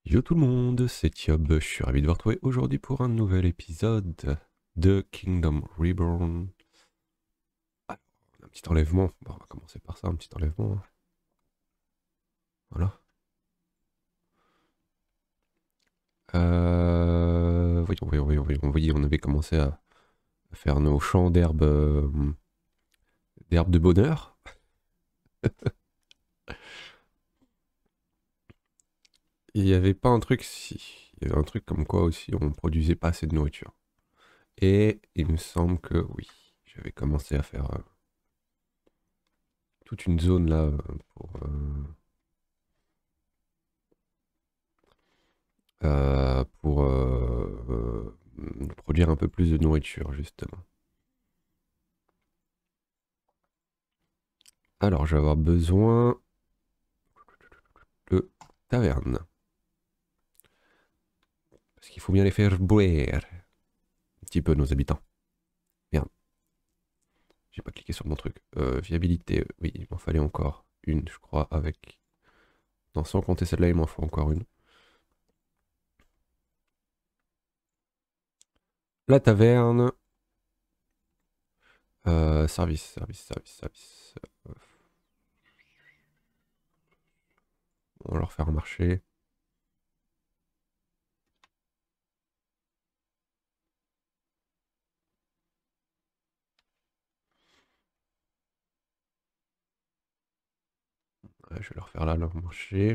Yo tout le monde, c'est Thiob, je suis ravi de vous retrouver aujourd'hui pour un nouvel épisode de Kingdom Reborn. Alors, un petit enlèvement, bon, on va commencer par ça, un petit enlèvement, hein. Voilà. Voyons, on avait commencé à faire nos champs d'herbes d'herbes de bonheur. Il n'y avait pas un truc, si, il y avait un truc comme quoi aussi on produisait pas assez de nourriture. Et il me semble que oui, j'avais commencé à faire toute une zone là pour produire un peu plus de nourriture, justement. Alors, je vais avoir besoin de taverne. Parce qu'il faut bien les faire boire un petit peu, nos habitants. Merde, j'ai pas cliqué sur mon truc. Viabilité, oui, il m'en fallait encore une, je crois, avec... Non, sans compter celle-là, il m'en faut encore une. La taverne. Service. On va leur faire un marché. Ouais, je vais leur faire là leur marché.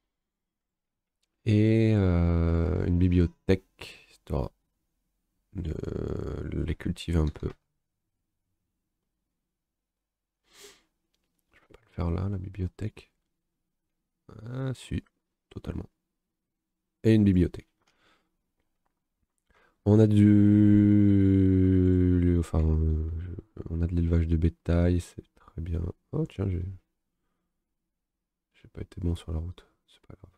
Et une bibliothèque, histoire de les cultiver un peu. Je peux pas le faire là, la bibliothèque. Ah, si, totalement. Et une bibliothèque. On a du... Enfin, on a de l'élevage de bétail, c'est très bien. Oh tiens, j'ai pas été bon sur la route, c'est pas grave.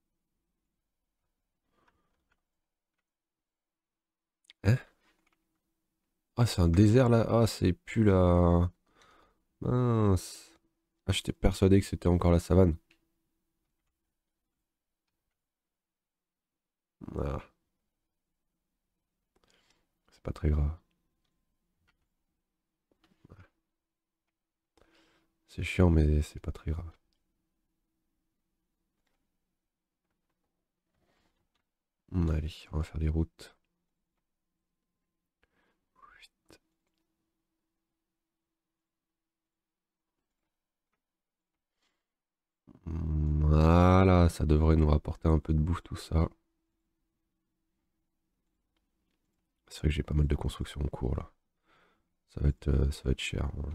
Hein? Ah, c'est un désert là? Ah, c'est plus la... Mince. Ah, j'étais persuadé que c'était encore la savane. Ah, c'est pas très grave. C'est chiant, mais c'est pas très grave. Allez, on va faire des routes. Voilà, ça devrait nous rapporter un peu de bouffe tout ça. C'est vrai que j'ai pas mal de construction en cours là. Ça va être cher, hein.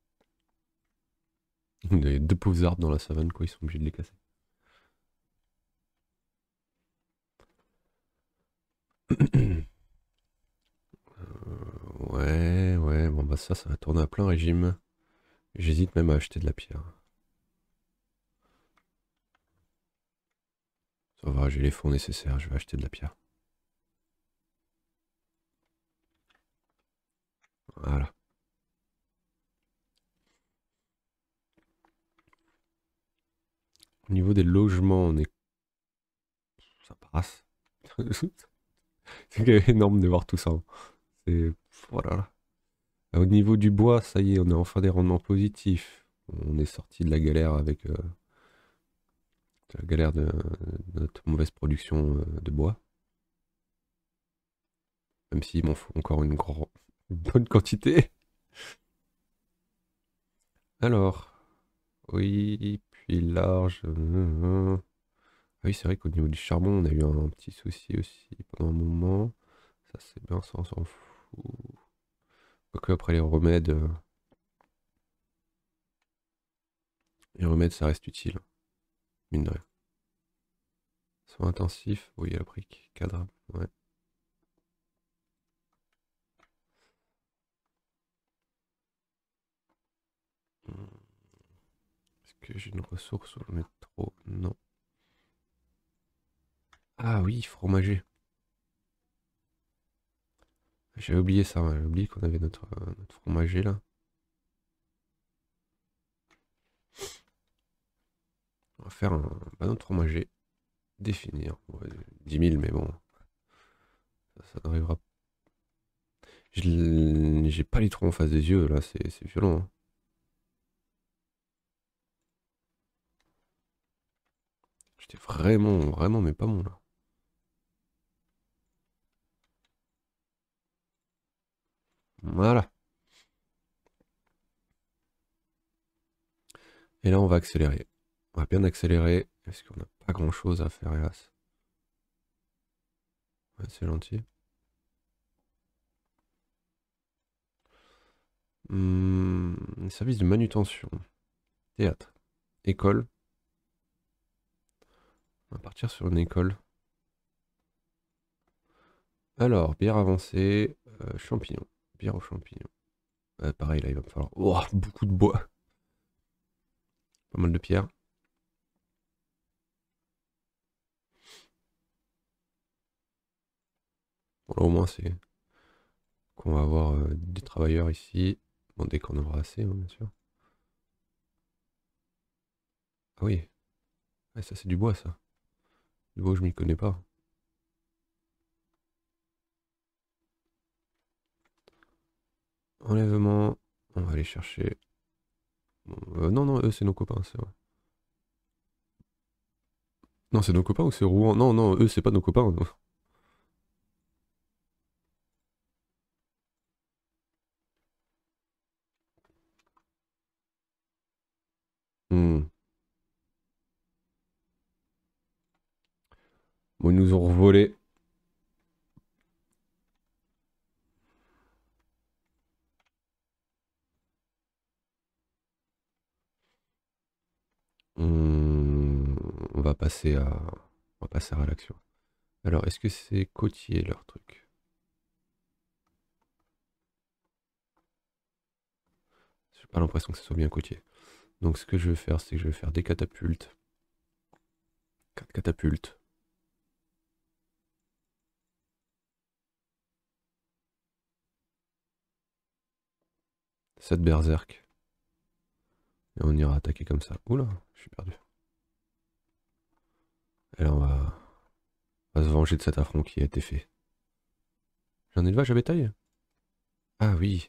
Il y a deux pauvres arbres dans la savane, quoi, ils sont obligés de les casser. Ouais, bon bah ça va tourner à plein régime. J'hésite même à acheter de la pierre. Ça va, j'ai les fonds nécessaires, je vais acheter de la pierre. Voilà. Au niveau des logements, on est... Ça passe. C'est quand même énorme de voir tout ça, hein. C'est... Voilà. Au niveau du bois, ça y est, on est enfin des rendements positifs. On est sorti de la galère avec de la galère de notre mauvaise production de bois. Même s'il m'en faut encore une bonne quantité. Alors, oui, puis large. Ah oui, c'est vrai qu'au niveau du charbon, on a eu un petit souci aussi pendant un moment. Ça, c'est bien, ça, on s'en fout. Quoique après les remèdes, ça reste utile, mine de rien. Soins intensifs, oui, à la brique, cadre, ouais. Hmm. Est-ce que j'ai une ressource où j'en ai trop? Non. Ah oui, fromager. J'avais oublié ça, ouais, j'avais oublié qu'on avait notre fromager là. On va faire un, bah, notre fromager. Définir. Ouais, 10 000, mais bon, ça n'arrivera. J'ai pas les trous en face des yeux, là, c'est violent, hein. J'étais vraiment, vraiment, mais pas bon, là. Voilà. Et là, on va accélérer. On va bien accélérer, parce qu'on n'a pas grand-chose à faire, hélas. Ouais, c'est gentil. Service de manutention. Théâtre. École. On va partir sur une école. Alors, bière avancée, champignons. Bière aux champignons. Pareil, là, il va me falloir beaucoup de bois. Pas mal de pierres. Bon, là, au moins, c'est qu'on va avoir des travailleurs ici. Bon, dès qu'on aura assez, hein, bien sûr. Ah oui, ouais, ça, c'est du bois, ça. Du bois, je m'y connais pas. Enlèvement. On va aller chercher. Bon, non, non, eux, c'est nos copains, c'est vrai. Non, c'est nos copains ou c'est Rouen? Non, non, eux, c'est pas nos copains, non. Hmm. Bon, ils nous ont volé. On on va passer à... On va passer à l'action. Alors, est-ce que c'est côtier, leur truc? J'ai pas l'impression que ce soit bien côtier. Donc, ce que je vais faire, c'est que je vais faire des catapultes. 4 catapultes. 7 berserk. Et on ira attaquer comme ça. Oula, je suis perdu. Et là, on va se venger de cet affront qui a été fait. J'en ai élevage à bétail? Ah oui,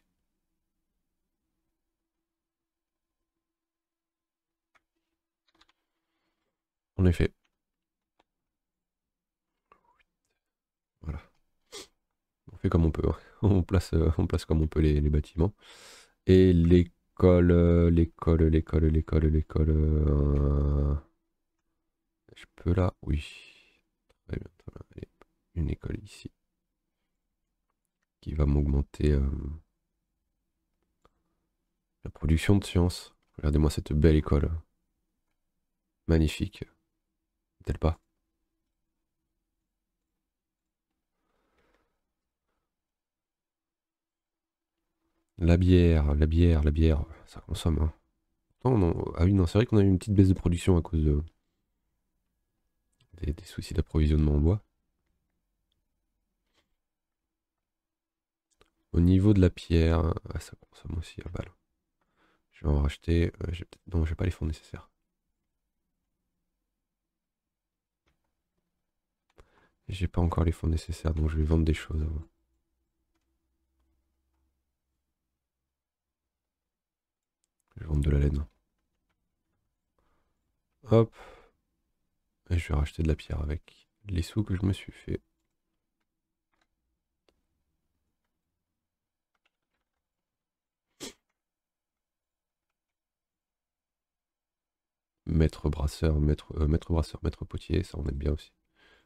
en effet. Voilà. On fait comme on peut, hein. On place comme on peut les bâtiments. Et l'école. Je peux là? Oui. Très bien. Très bien. Allez, une école ici qui va m'augmenter la production de sciences. Regardez-moi cette belle école. Magnifique. N'est-elle pas? La bière, ça consomme, hein. Non, non. Ah oui, non, c'est vrai qu'on a eu une petite baisse de production à cause des soucis d'approvisionnement en bois. Au niveau de la pierre, ah, ça consomme aussi à balle. Je vais en racheter. Non, j'ai pas les fonds nécessaires. J'ai pas encore les fonds nécessaires, donc je vais vendre des choses avant. Je vais vendre de la laine. Hop. Et je vais racheter de la pierre avec les sous que je me suis fait. Maître brasseur, maître potier, ça on aime bien aussi.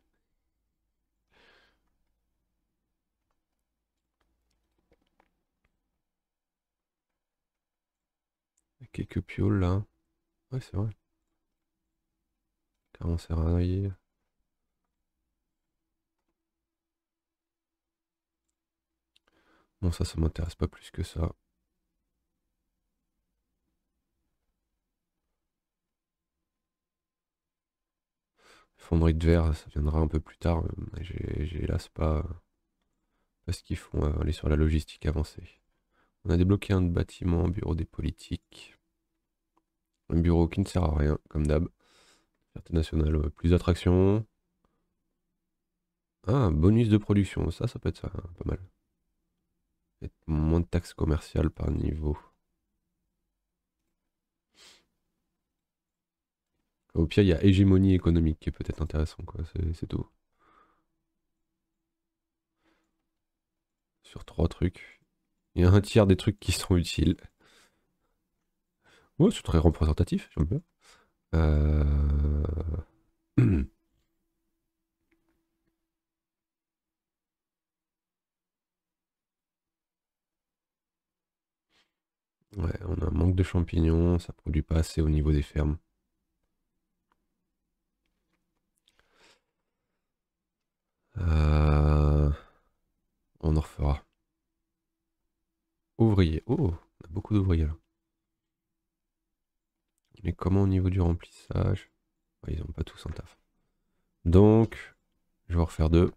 Quelques pioles là. Ouais, c'est vrai. Carrément serrurier. Bon, ça m'intéresse pas plus que ça. Fonderie de verre, ça viendra un peu plus tard. J'ai hélas pas ce qu'ils font aller sur la logistique avancée. On a débloqué un bâtiment, bureau des politiques. Un bureau qui ne sert à rien, comme d'hab. Fierté nationale, ouais. Plus d'attractions. Ah, un bonus de production, ça peut être ça, hein, pas mal. Et moins de taxes commerciales par niveau. Au pire, il y a hégémonie économique qui est peut-être intéressant, quoi. C'est tout. Sur trois trucs. Il y a un tiers des trucs qui sont utiles. Ouais, c'est très représentatif, j'aime bien. Euh... Ouais, on a un manque de champignons, ça produit pas assez au niveau des fermes. Euh, On en refera. Ouvrier. Oh, on a beaucoup d'ouvriers là. Mais comment au niveau du remplissage? Ouais, ils ont pas tous un taf. Donc, je vais en refaire deux.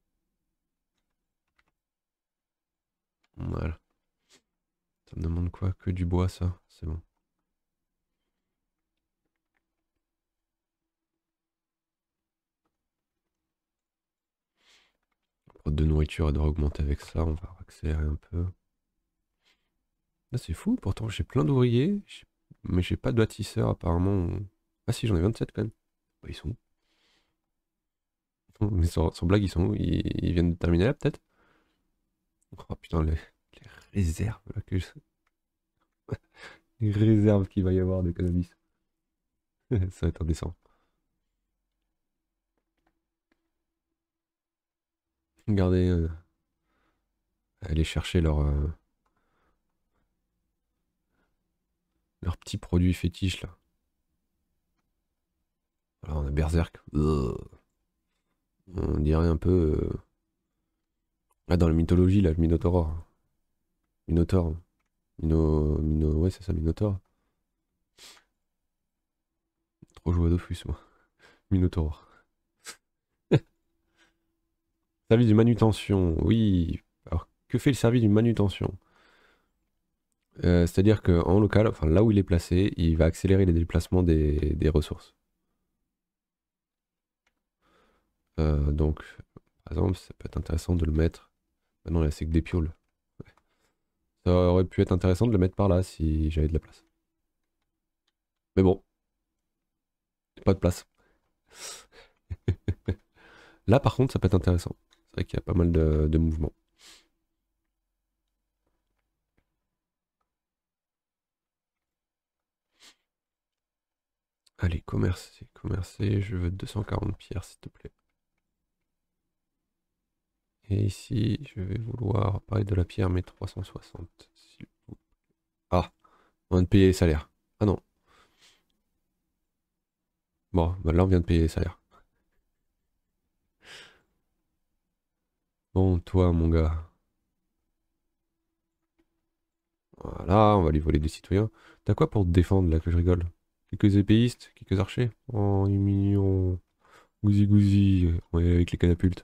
Voilà. Ça me demande quoi? Que du bois, ça? C'est bon. La prod de nourriture, elle devrait augmenter avec ça. On va accélérer un peu. Là, c'est fou. Pourtant, j'ai plein d'ouvriers. Mais j'ai pas de bâtisseurs, apparemment. Ah si, j'en ai 27 quand même. Bah, ils sont où? Mais sans blague, ils sont où? Ils viennent de terminer là, peut-être? Oh putain, les réserves là, les réserves qu'il va y avoir d'économistes. Ça va être indécent. Regardez, aller chercher leurs petits produits fétiches là. Alors on a Berserk. On dirait un peu. Ah, dans la mythologie là, le Minotaure. Minotaure. Ouais, c'est ça, Minotaure. Trop joué à Dofus, moi. Minotaure. Service de manutention, oui. Alors, que fait le service de manutention? C'est-à-dire qu'en local, enfin là où il est placé, il va accélérer les déplacements des ressources. Donc, par exemple, ça peut être intéressant de le mettre. Ah non, là, c'est que des pioles. Ouais. Ça aurait pu être intéressant de le mettre par là si j'avais de la place. Mais bon, pas de place. Là, par contre, ça peut être intéressant. C'est vrai qu'il y a pas mal de mouvements. Allez, commercer, commercer. Je veux 240 pierres, s'il te plaît. Et ici, je vais vouloir parler de la pierre, mais 360. Ah, on vient de payer les salaires. Ah non. Bon, bah là, on vient de payer les salaires. Bon, toi, mon gars. Voilà, on va lui voler des citoyens. T'as quoi pour te défendre, là, que je rigole? Quelques épéistes, quelques archers? Oh, il est mignon. Gousi gousi, ouais, avec les catapultes.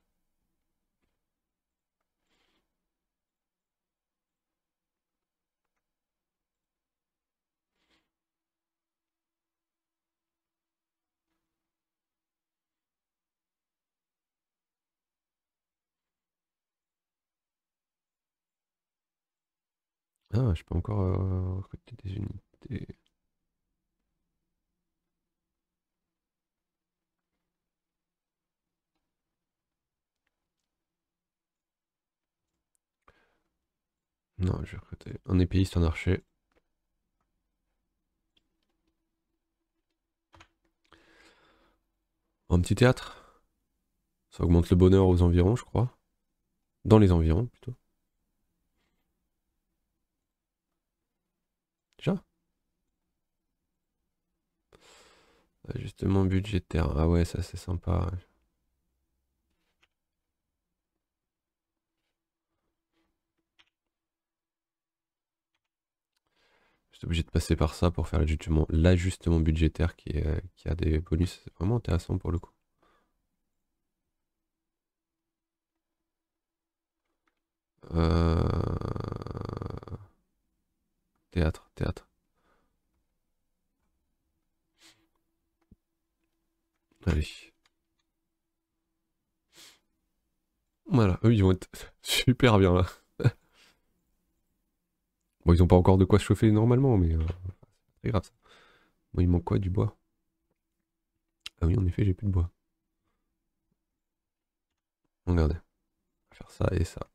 Ah, je peux encore recruter des unités. Non, je vais recruter un épéiste, un archer. Un petit théâtre. Ça augmente le bonheur aux environs, je crois. Dans les environs, plutôt. Déjà? Ajustement budgétaire. Ah ouais, ça c'est sympa. J'étais obligé de passer par ça pour faire l'ajustement budgétaire qui a des bonus. C'est vraiment intéressant pour le coup. Théâtre, théâtre. Allez. Voilà, eux ils vont être super bien là. Bon, ils ont pas encore de quoi se chauffer normalement, mais c'est très grave ça. Bon, il manque quoi? Du bois? Ah oui, en effet, j'ai plus de bois. Regardez, on va faire ça et ça.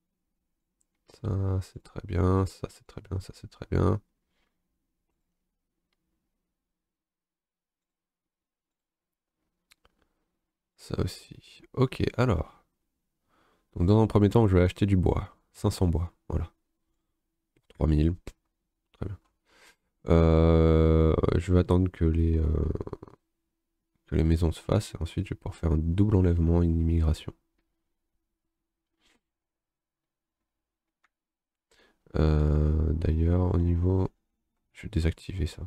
Ça, c'est très bien, ça, c'est très bien, ça, c'est très bien. Ça aussi. Ok, alors. Donc, dans un premier temps, je vais acheter du bois. 500 bois, voilà. 3000, très bien. Je vais attendre que les maisons se fassent. Et ensuite, je vais pouvoir faire un double enlèvement, une immigration. D'ailleurs, au niveau... Je vais désactiver ça.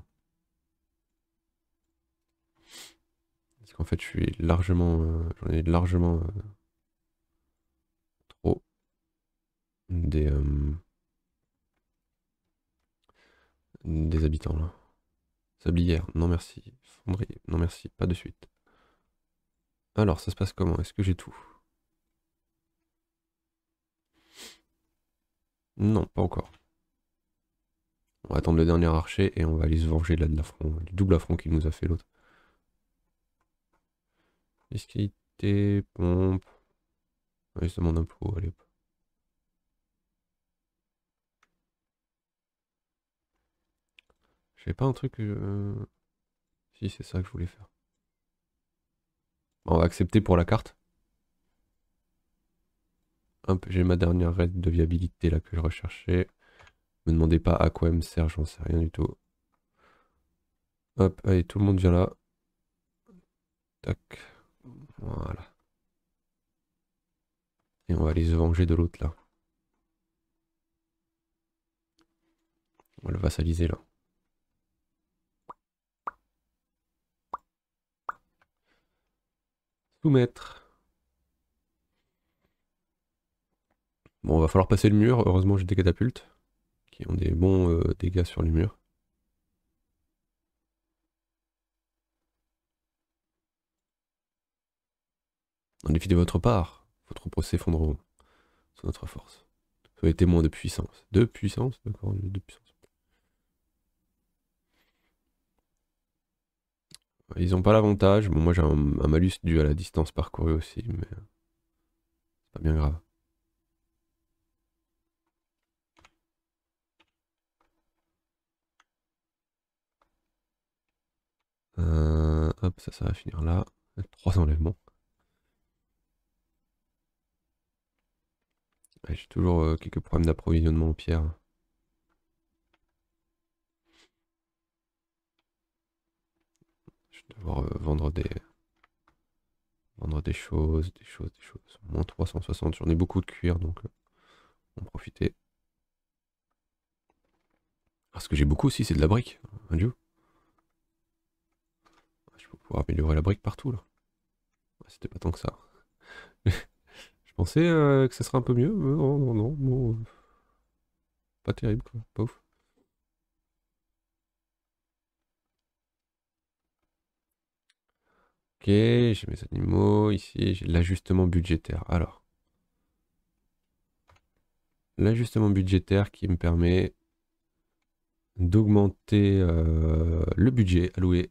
Parce qu'en fait, je suis largement... J'en ai largement trop des habitants, là. Sablière, non merci. Fonderie, non merci, pas de suite. Alors, ça se passe comment? Est-ce que j'ai tout? Non, pas encore. On va attendre le dernier archer et on va aller se venger là de l'affront, du double affront qu'il nous a fait l'autre. Fiscalité, pompe. Ouais, il se demande un pot, allez hop. J'avais pas un truc. Si, c'est ça que je voulais faire. Bon, on va accepter pour la carte. Hop, j'ai ma dernière règle de viabilité là que je recherchais. Me demandez pas à quoi elle me sert, j'en sais rien du tout. Hop, allez, tout le monde vient là. Tac. Voilà. Et on va aller se venger de l'autre là. On va le vassaliser là. Soumettre. Bon, va falloir passer le mur. Heureusement, j'ai des catapultes qui ont des bons dégâts sur les murs. En défi de votre part, vos troupes s'effondreront sous notre force. Soyez témoins de puissance. De puissance? D'accord, de puissance. Ils ont pas l'avantage. Bon, moi j'ai un malus dû à la distance parcourue aussi, mais c'est pas bien grave. Hop, ça va finir là. 3 enlèvements. Ouais, j'ai toujours quelques problèmes d'approvisionnement en pierre. Je vais devoir vendre des choses, des choses, des choses. Moins 360, j'en ai beaucoup de cuir, donc on va en profiter. Ah, ce que j'ai beaucoup aussi, c'est de la brique. Adieu. Je vais pouvoir améliorer la brique partout là. Ouais, c'était pas tant que ça. Je pensais que ça serait un peu mieux, mais non, non, non, bon, pas terrible quoi, pas ouf. Ok, j'ai mes animaux, ici j'ai l'ajustement budgétaire. Alors, l'ajustement budgétaire qui me permet d'augmenter le budget alloué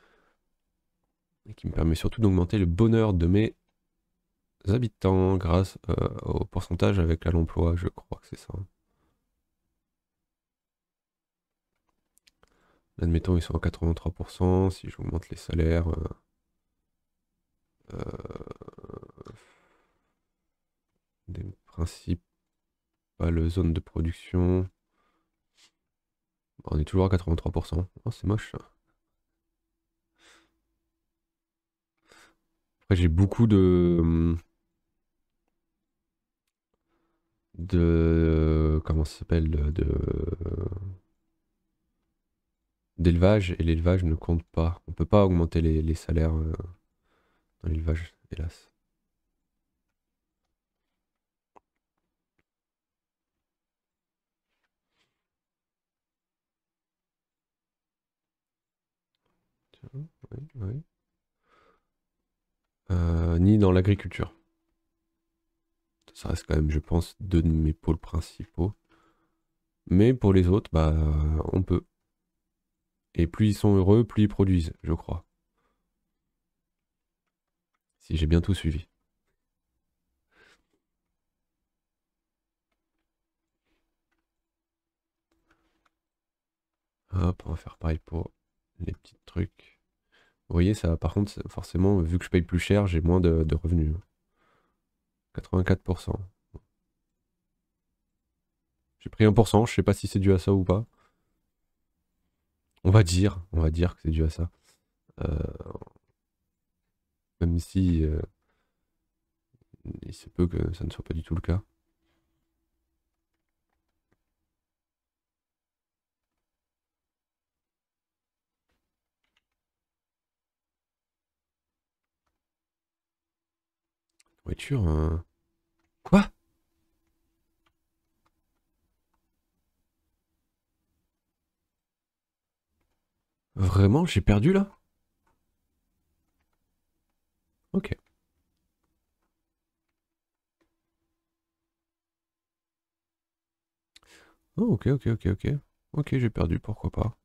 et qui me permet surtout d'augmenter le bonheur de mes habitants grâce au pourcentage avec à l'emploi, je crois que c'est ça. Admettons, ils sont à 83%. Si j'augmente les salaires, des principales zones de production, on est toujours à 83%. Oh, c'est moche ça. Après, j'ai beaucoup de comment ça s'appelle d'élevage et l'élevage ne compte pas. On peut pas augmenter les salaires dans l'élevage, hélas. Tiens, oui, oui. ni dans l'agriculture. Ça reste quand même, je pense, deux de mes pôles principaux. Mais pour les autres, bah, on peut. Et plus ils sont heureux, plus ils produisent, je crois. Si j'ai bien tout suivi. Hop, on va faire pareil pour les petits trucs. Vous voyez, ça, par contre, forcément, vu que je paye plus cher, j'ai moins de revenus. 84%. J'ai pris 1%, je sais pas si c'est dû à ça ou pas. On va dire que c'est dû à ça. Euh, Même si il se peut que ça ne soit pas du tout le cas. Voiture, quoi? Vraiment, j'ai perdu là? Ok. Oh, ok, ok, ok, ok. Ok, j'ai perdu, pourquoi pas.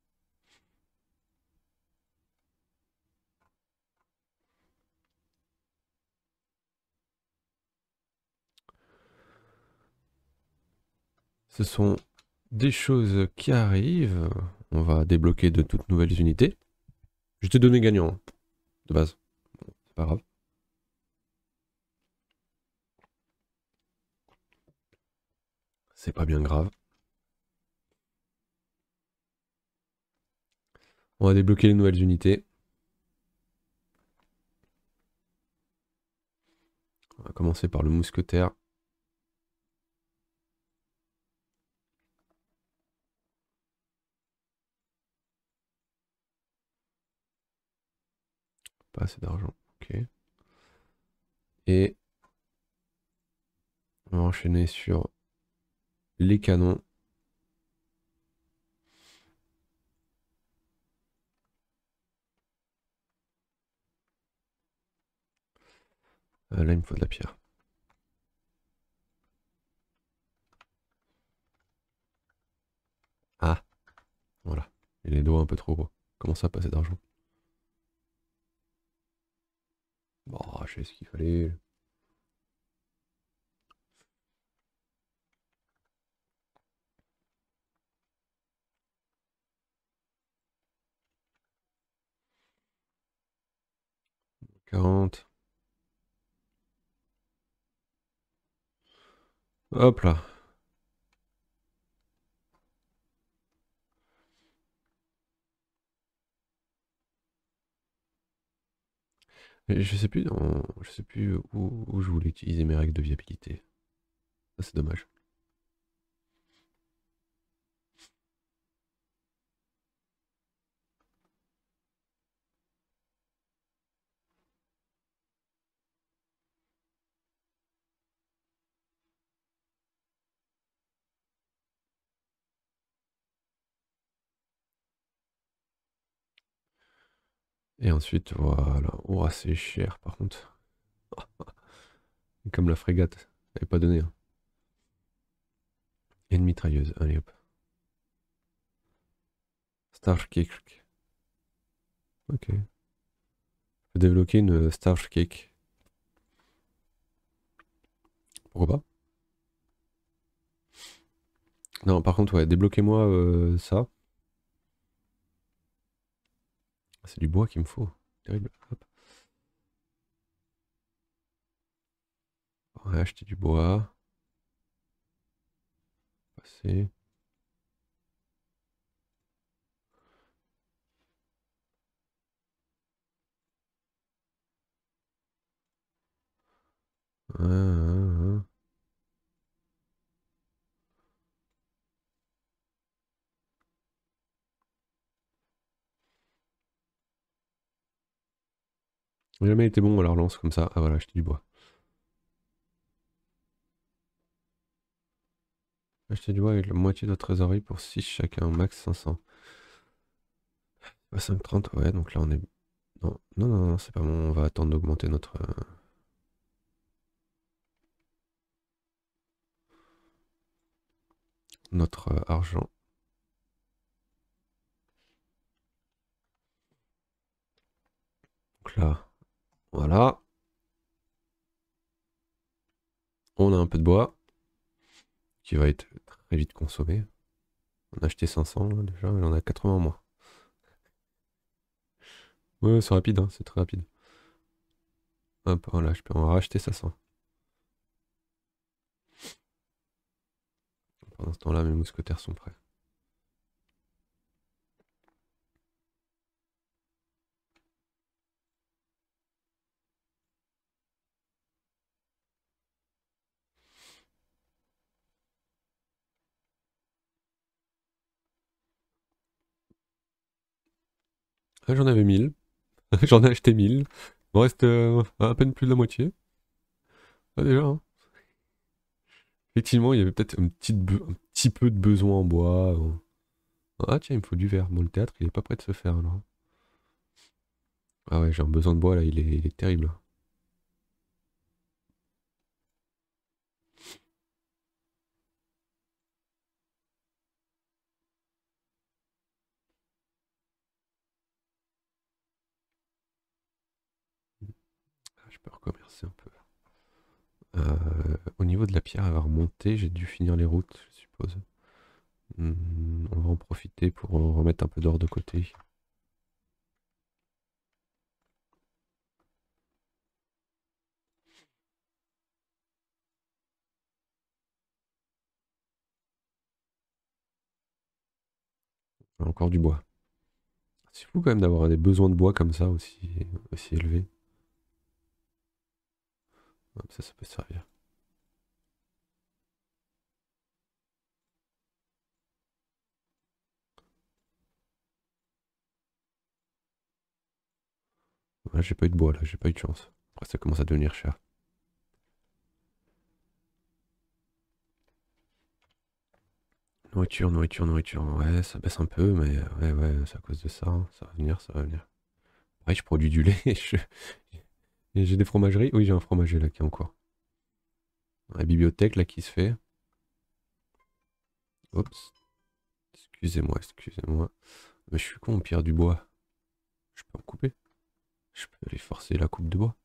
Ce sont des choses qui arrivent. On va débloquer de toutes nouvelles unités. Je t'ai donné gagnant, hein, de base. C'est pas grave. C'est pas bien grave. On va débloquer les nouvelles unités. On va commencer par le mousquetaire. Pas assez d'argent. Ok. Et on va enchaîner sur les canons. Là, il me faut de la pierre. Ah, voilà. Et les doigts un peu trop gros. Comment ça, pas assez d'argent? Bon, je sais ce qu'il fallait. 40. Hop là. Et je sais plus, je sais plus où je voulais utiliser mes règles de viabilité. Ça, c'est dommage. Et ensuite, voilà. Oh, c'est cher par contre. Comme la frégate. Elle n'est pas donnée, hein. Et une mitrailleuse. Allez hop. Starkick. Ok. Je peux débloquer une Starkick. Pourquoi pas? Non, par contre, ouais, débloquez-moi ça. C'est du bois qu'il me faut. Terrible. Hop. On va acheter du bois. Passer. Ah, ah, ah. J'ai jamais été bon à la relance comme ça. Ah voilà, acheter du bois. Acheter du bois avec la moitié de la trésorerie pour 6 chacun, max 500. 5,30, ouais, donc là on est Non, non, non, non, c'est pas bon. On va attendre d'augmenter notre argent. Donc là, voilà. On a un peu de bois qui va être très vite consommé. On a acheté 500 là, déjà, mais on a 80 en moins. Ouais, c'est rapide, hein, c'est très rapide. Hop, voilà, je peux en racheter 500. Pendant ce temps-là, mes mousquetaires sont prêts. Ah, j'en avais 1000. J'en ai acheté 1000. Il me reste à peine plus de la moitié. Ah, déjà, hein. Effectivement, il y avait peut-être un petit peu de besoin en bois. Ah, tiens, il me faut du verre. Bon, le théâtre, il est pas prêt de se faire alors. Ah ouais, j'ai un besoin de bois là, il est terrible. Ah, je peux recommercer un peu. Au niveau de la pierre, elle va remonter. J'ai dû finir les routes, je suppose. On va en profiter pour remettre un peu d'or de côté. Encore du bois. C'est fou quand même d'avoir des besoins de bois comme ça aussi élevés. Hop, ça peut servir. Ouais, j'ai pas eu de bois là, j'ai pas eu de chance. Après, ça commence à devenir cher. Nourriture, nourriture, nourriture. Ouais, ça baisse un peu, mais ouais, ouais, c'est à cause de ça, hein. Ça va venir, ça va venir. Pareil, je produis du lait. Et j'ai des fromageries. Oui, j'ai un fromager là qui est en cours. La bibliothèque là qui se fait. Oups. Excusez-moi, excusez-moi. Mais je suis con, on perd du bois. Je peux en couper. Je peux aller forcer la coupe de bois.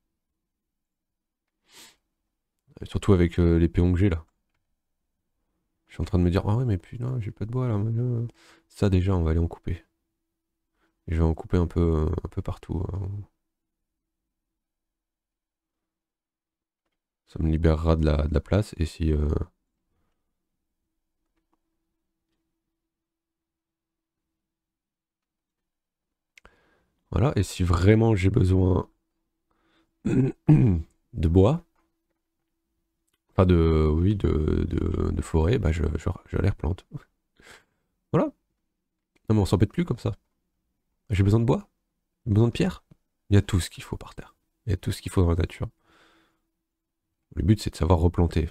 Et surtout avec l'épée que j'ai là. Je suis en train de me dire, ah ouais, mais putain, j'ai pas de bois là. Ça déjà, on va aller en couper. Et je vais en couper un peu partout, hein. Ça me libérera de la place. Et si. Voilà. Et si vraiment j'ai besoin de bois, enfin de. Oui, de forêt, bah je les replante. Voilà. Non, mais on s'embête plus comme ça. J'ai besoin de bois. J'ai besoin de pierre. Il y a tout ce qu'il faut par terre. Il y a tout ce qu'il faut dans la nature. Le but, c'est de savoir replanter.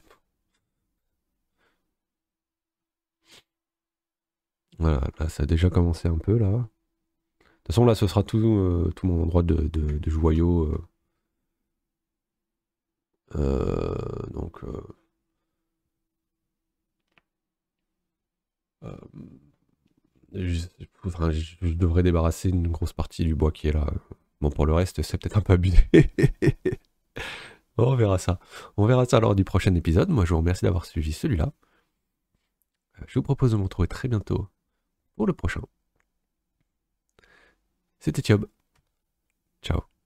Voilà, là, ça a déjà commencé un peu, là. De toute façon, là, ce sera tout mon endroit de joyaux. Donc, euh, je, enfin, je devrais débarrasser une grosse partie du bois qui est là. Bon, pour le reste, c'est peut-être un peu abusé. On verra ça. On verra ça lors du prochain épisode. Moi, je vous remercie d'avoir suivi celui-là. Je vous propose de me retrouver très bientôt pour le prochain. C'était Thiob. Ciao.